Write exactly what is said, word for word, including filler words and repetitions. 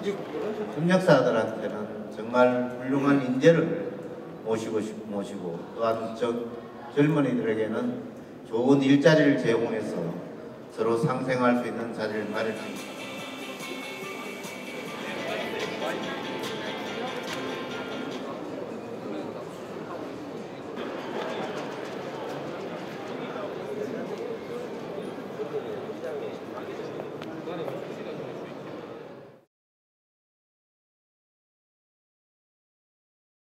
협력사들한테는 정말 훌륭한 인재를 모시고 싶, 모시고 또한 저, 젊은이들에게는 좋은 일자리를 제공해서 서로 상생할 수 있는 자리를 마련해